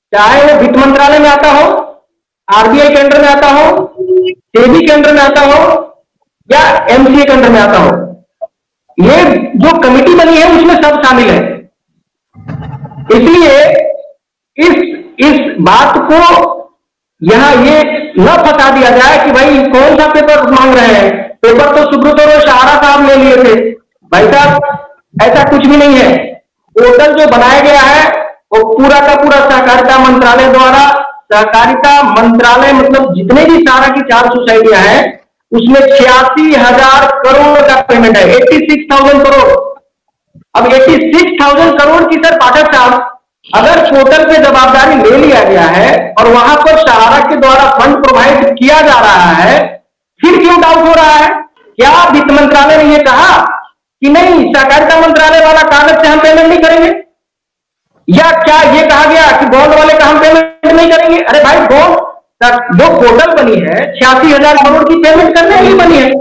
चाहे वो वित्त मंत्रालय में आता हो, आरबीआई के अंडर में आता हो, सेबी के अंडर में आता हो या एमसीए के अंडर में आता हो, ये जो कमेटी बनी है उसमें सब शामिल है। इसलिए इस बात को यहां ये न फंसा दिया जाए कि भाई कौन सा पेपर मांग रहे हैं, पेपर तो सुब्रत और सहारा साहब ले लिए थे। भाई साहब ऐसा कुछ भी नहीं है। पोर्टल जो बनाया गया है वो पूरा का पूरा सहकारिता मंत्रालय द्वारा, सहकारिता मंत्रालय मतलब जितने भी सारा की 4 सोसाइटियां हैं उसमें 86,000 करोड़ का पेमेंट है, 86,000 करोड़। अब 86,000 करोड़ की सर पाठक साहब अगर पोर्टल पे जवाबदारी ले लिया गया है और वहां पर सहारा के द्वारा फंड प्रोवाइड किया जा रहा है, फिर क्यों डाउट हो रहा है? क्या वित्त मंत्रालय ने यह कहा कि नहीं सहकारिता मंत्रालय वाला कागज से हम पेमेंट नहीं करेंगे, या क्या यह कहा गया कि बॉन्ड वाले का हम पेमेंट नहीं करेंगे? अरे भाई बॉन्ड जो पोर्टल बनी है 86,000 करोड़ की पेमेंट करने के लिए बनी है।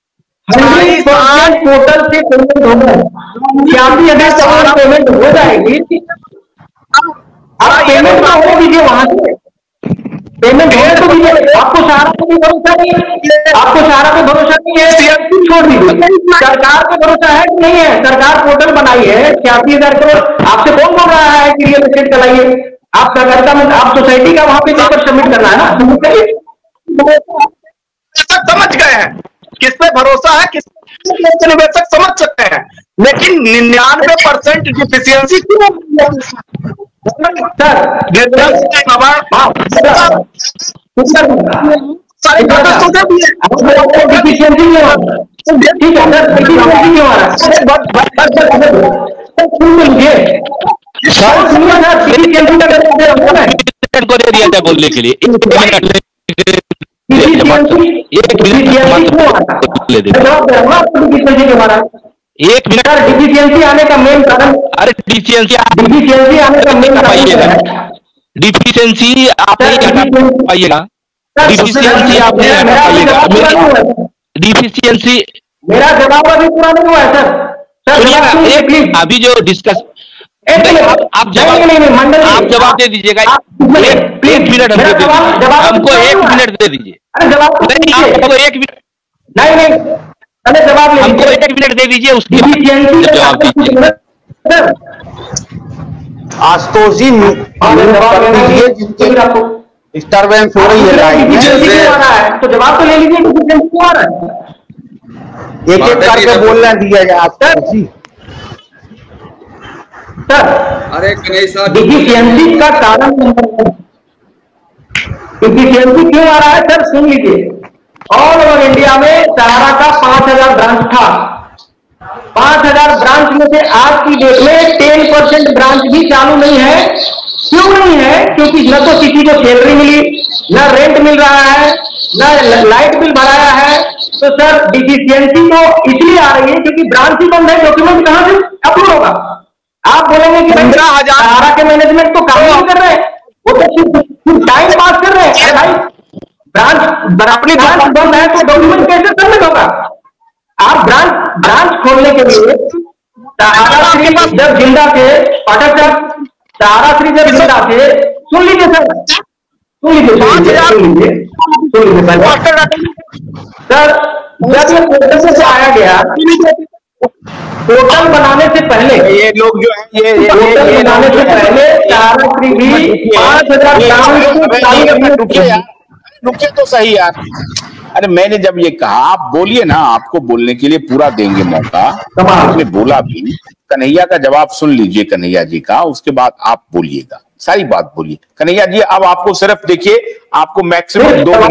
100% पोर्टल से पेमेंट होगा, 86,000 करोड़ पेमेंट हो जाएगी। आप पेमेंट का हो दीजिए, वहां से पेमेंट हो तो दीजिए। आपको सहारा पे भरोसा नहीं है, आपको सहारा पे भरोसा नहीं है, छोड़ दीजिए। सरकार पे भरोसा है कि नहीं है? सरकार पोर्टल बनाई है 86,000 करोड़, आपसे कौन बोल रहा है कि रियल एस्टेट चलाइए? आप सहकारिता में आप सोसाइटी का वहां पे पेपर सबमिट करना है ना, सबमिट करिए। समझ गए हैं किस पे भरोसा है, किस निवेशक समझ सकते हैं, लेकिन 99% डिफिशियंसी को दे दिया था बोलने के लिए, एक मिनट। डिफिशियंसी आने का मेन कारण, अरे डिफिशियंसी आने का मेन कारण डिफिशियंसी आपने पाइएगा, डिफिशियंसी आपने पाइएगा, डिफिशियंसी। मेरा जवाब अभी पूरा नहीं हुआ है सर। सुनिए एक अभी जो डिस्कस, आप जवाब दे दीजिएगा। एक मिनट हमको 1 मिनट दे दीजिए। अरे जवाब हमको 1 मिनट नहीं, अरे जवाब हमको 1 मिनट दे दीजिए, उसके बाद जवाब दीजिए। आशुतोष जी डिस्टर्बेंस हो रही है, तो जवाब तो ले लीजिए। एक एक करके बोलना दिया जाए आशुतोष जी। सर अरे डिफिशियंसी का कारण डिफिशियंसी क्यों आ रहा है सर, सुन लीजिए। ऑल ओवर इंडिया में सहारा का 5,000 ब्रांच था। 5,000 ब्रांच में से आज की डेट में 10% ब्रांच भी चालू नहीं है। क्यों नहीं है? क्योंकि न तो किसी को सैलरी मिली, न रेंट मिल रहा है, न लाइट बिल भराया है। तो सर डिफिशियंसी तो इसलिए आ रही है क्योंकि ब्रांच ही बंद है, डॉक्यूमेंट कहां से अप्रूव होगा? आप बोलेंगे कि 15,000 सहारा के मैनेजमेंट तो काम नहीं कर रहे, वो तो टाइम पास कर रहे हैं। भाई ब्रांच अपनी ब्रांच बंद है तो डॉक्यूमेंट कैसे सबमिट होगा? आप ब्रांच खोलने के लिए सहारा श्री जब जिंदा थे, पाठक साहब सहारा श्री जब जिंदा थे, सुन लीजिए सर, सुन लीजिए सर, जब ये पोर्टल से आया गया, पोर्टल बनाने से पहले ये लोग जो है ये पोर्टल बनाने से पहले सहारा श्री भी 5,000 रुके तो सही यार। अरे मैंने जब ये कहा, आप बोलिए ना, आपको बोलने के लिए पूरा देंगे मौका। आपने बोला भी, कन्हैया का जवाब सुन लीजिए कन्हैया जी का, उसके बाद आप बोलिएगा, सारी बात बोलिए कन्हैया जी। अब आपको सिर्फ देखिए, आपको मैक्सिमम 2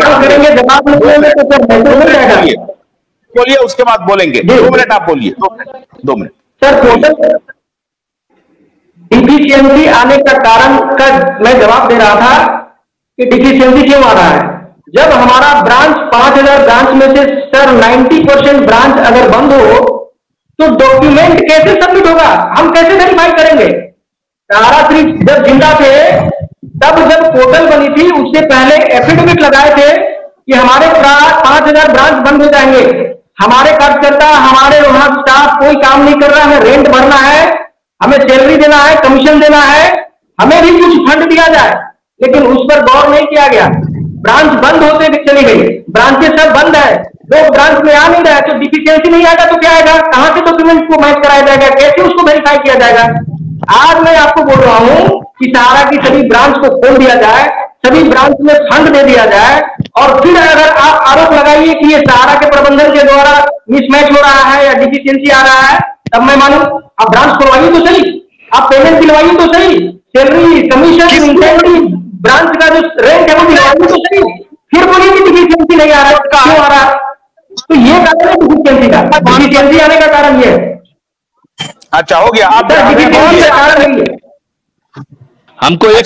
मिनट बोलिए, उसके बाद बोलेंगे। 2 मिनट आप बोलिए, 2 मिनट। सर पोर्टल डिफिशियंसी आने का कारण का मैं जवाब दे रहा था कि डिफिशियंसी क्यों आ रहा है। जब हमारा ब्रांच 5,000 ब्रांच में से सर 90% ब्रांच अगर बंद हो तो डॉक्यूमेंट कैसे सबमिट होगा? हम कैसे वेरीफाई करेंगे? सहारा श्री जब जिंदा थे, तब जब पोर्टल बनी थी उससे पहले एफिडेविट लगाए थे कि हमारे 5,000 ब्रांच बंद हो जाएंगे, हमारे कार्यकर्ता, हमारे वहां स्टाफ कोई काम नहीं कर रहा है, रेंट भरना है, हमें सैलरी देना है, कमीशन देना है, हमें भी कुछ फंड दिया जाए, लेकिन उस पर गौर नहीं किया गया। ब्रांच बंद होते चली गई, ब्रांचेस सब बंद है, लोग ब्रांच में आ नहीं रहा है, तो डिफिशियंसी नहीं आएगा तो क्या आएगा, कहां से डॉक्यूमेंट को मैच कराया जाएगा, कैसे उसको वेरीफाई किया जाएगा। आज मैं आपको बोल रहा हूं कि सहारा की सभी ब्रांच को खोल दिया जाए, सभी ब्रांच में फंड दे दिया जाए, और फिर अगर आप आरोप लगाइए कि ये सहारा के प्रबंधन के द्वारा मिसमैच हो रहा है या डिफिशियंसी आ रहा है, तब मैं मानूं। आप ब्रांच खोलवाइए तो सही, आप पेमेंट दिलवाइए तो सही, सैलरी कमीशन इंसेंटिव ब्रांच का जो रेंट है वो दिलवाइए तो सही, फिर बोलिए कि डिफिशियंसी नहीं आ रहा है, क्यों आ रहा है। तो ये कारण है डिफिशियंसी का, डिफिशियंसी आने का कारण ये है। अच्छा हो गया, आप डिफिशियंसी का कारण नहीं है। हमको एक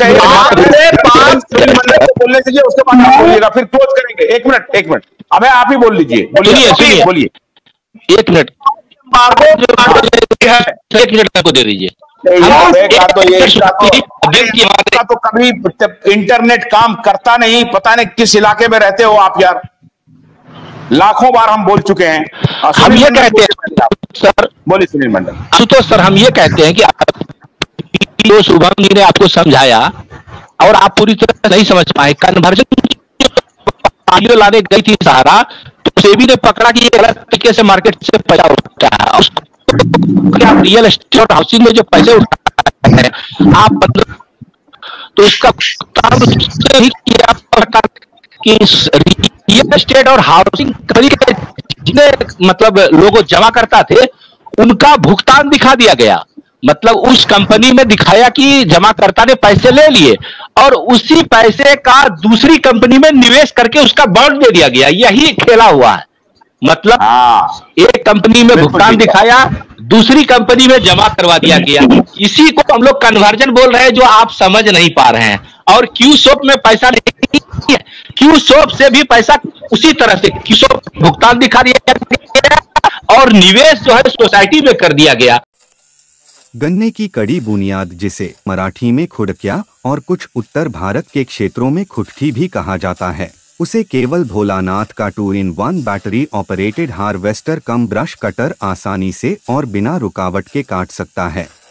बोलने दीजिए, उसके बाद आप बोलिएगा, फिर क्लोज करेंगे। एक मिनट अब आप ही बोल लीजिए, बोलिए। एक मिनट को दे दीजिए। तो कभी इंटरनेट काम करता नहीं, पता नहीं किस इलाके में रहते हो आप यार। लाखों बार हम बोल चुके हैं। हम ये कहते हैं सर, बोलिए सुनील मंडल। तो सर हम ये कहते हैं कि जो शुभम जी ने आपको समझाया और आप पूरी तरह नहीं समझ पाए। कन्वर्जन लाने गई थी सहारा, तो सेबी ने पकड़ा कि ये गलत तरीके से मार्केट से पैसा उठता है। रियल एस्टेट और हाउसिंग में जो पैसे उठा है आप, तो इसका काम ही किया कि रियल एस्टेट और हाउसिंग जितने मतलब लोग जमा करता थे उनका भुगतान दिखा दिया गया। मतलब उस कंपनी में दिखाया कि जमाकर्ता ने पैसे ले लिए और उसी पैसे का दूसरी कंपनी में निवेश करके उसका बॉन्ड दे दिया गया। यही खेला हुआ है। मतलब एक कंपनी में भुगतान दिखाया, दूसरी कंपनी में जमा करवा दिया गया। इसी को हम लोग कन्वर्जन बोल रहे हैं, जो आप समझ नहीं पा रहे हैं। और क्यू सोप में पैसा नहीं है, क्यू सोप से भी पैसा उसी तरह से क्यू सोप भुगतान दिखा दिया गया और निवेश जो है सोसाइटी में कर दिया गया। गन्ने की कड़ी बुनियाद, जिसे मराठी में खुडक्या और कुछ उत्तर भारत के क्षेत्रों में खुटकी भी कहा जाता है, उसे केवल भोलानाथ का 2-in-1 battery operated harvester cum brush cutter आसानी से और बिना रुकावट के काट सकता है।